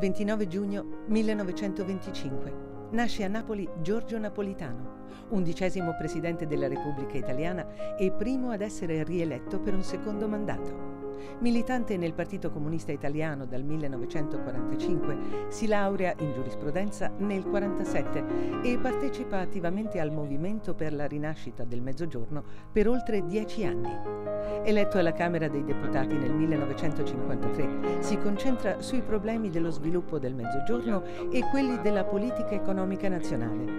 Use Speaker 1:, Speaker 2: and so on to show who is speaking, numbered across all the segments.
Speaker 1: 29 giugno 1925. Nasce a Napoli Giorgio Napolitano, 11° presidente della Repubblica Italiana e primo ad essere rieletto per un secondo mandato. Militante nel Partito Comunista Italiano dal 1945, si laurea in giurisprudenza nel 1947 e partecipa attivamente al movimento per la rinascita del Mezzogiorno per oltre 10 anni. Eletto alla Camera dei Deputati nel 1953, si concentra sui problemi dello sviluppo del Mezzogiorno e quelli della politica economica nazionale.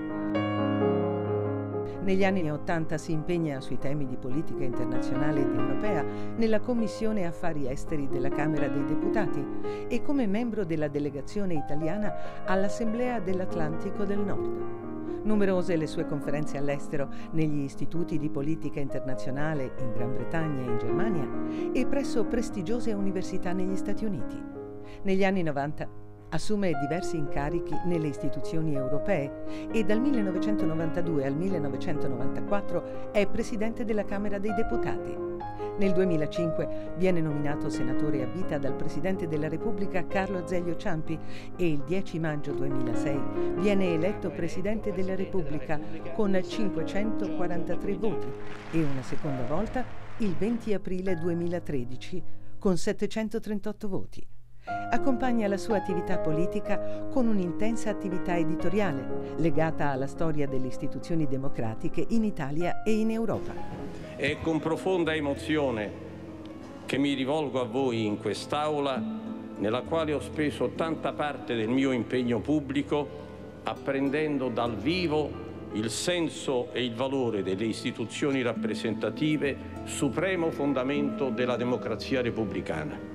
Speaker 1: Negli anni '80 si impegna sui temi di politica internazionale ed europea nella Commissione Affari Esteri della Camera dei Deputati e come membro della delegazione italiana all'Assemblea dell'Atlantico del Nord. Numerose le sue conferenze all'estero negli istituti di politica internazionale in Gran Bretagna e in Germania e presso prestigiose università negli Stati Uniti. Negli anni '90 assume diversi incarichi nelle istituzioni europee e dal 1992 al 1994 è presidente della Camera dei Deputati. Nel 2005 viene nominato senatore a vita dal Presidente della Repubblica Carlo Azeglio Ciampi e il 10 maggio 2006 viene eletto Presidente della Repubblica con 543 voti e una seconda volta il 20 aprile 2013 con 738 voti. Accompagna la sua attività politica con un'intensa attività editoriale legata alla storia delle istituzioni democratiche in Italia e in Europa.
Speaker 2: È con profonda emozione che mi rivolgo a voi in quest'Aula, nella quale ho speso tanta parte del mio impegno pubblico, apprendendo dal vivo il senso e il valore delle istituzioni rappresentative, supremo fondamento della democrazia repubblicana.